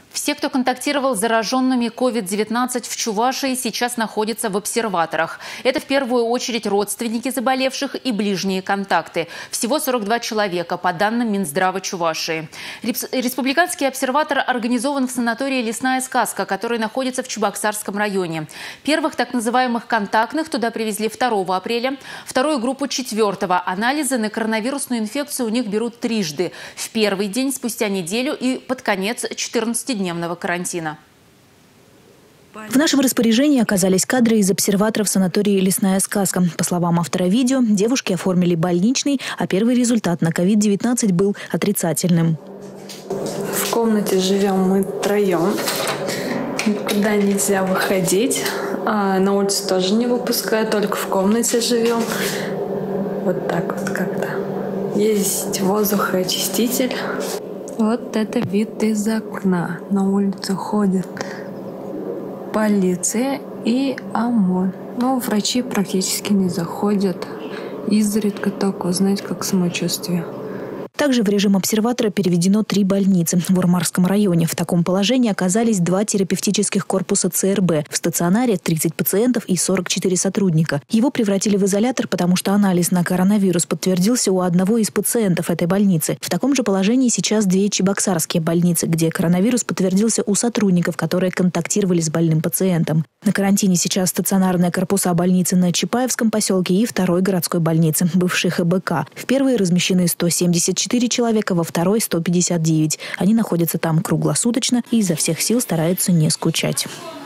Все, кто контактировал с зараженными COVID-19 в Чувашии, сейчас находятся в обсерваторах. Это в первую очередь родственники заболевших и ближние контакты. Всего 42 человека, по данным Минздрава Чувашии. Республиканский обсерватор организован в санатории «Лесная сказка», который находится в Чебоксарском районе. Первых так называемых контактных туда привезли 2 апреля, вторую группу 4-го. Анализы на коронавирусную инфекцию у них берут трижды. В первый день, спустя неделю и под конец 14-дневного карантина. В нашем распоряжении оказались кадры из обсерваторов санатории «Лесная сказка». По словам автора видео, девушки оформили больничный, а первый результат на COVID-19 был отрицательным. В комнате живем мы втроем. Никуда нельзя выходить. На улицу тоже не выпускают, только в комнате живем. Вот так вот как-то. Есть воздухоочиститель. Вот это вид из окна. На улицу ходит полиция и ОМОН. Но врачи практически не заходят. Изредка только узнать, как самочувствие. Также в режим обсерватора переведено 3 больницы в Урмарском районе. В таком положении оказались 2 терапевтических корпуса ЦРБ. В стационаре 30 пациентов и 44 сотрудника. Его превратили в изолятор, потому что анализ на коронавирус подтвердился у одного из пациентов этой больницы. В таком же положении сейчас 2 чебоксарские больницы, где коронавирус подтвердился у сотрудников, которые контактировали с больным пациентом. На карантине сейчас стационарные корпуса больницы на Чапаевском поселке и 2-й городской больницы, бывшей ХБК. В первой размещены 174 человека, во второй 159. Они находятся там круглосуточно и изо всех сил стараются не скучать.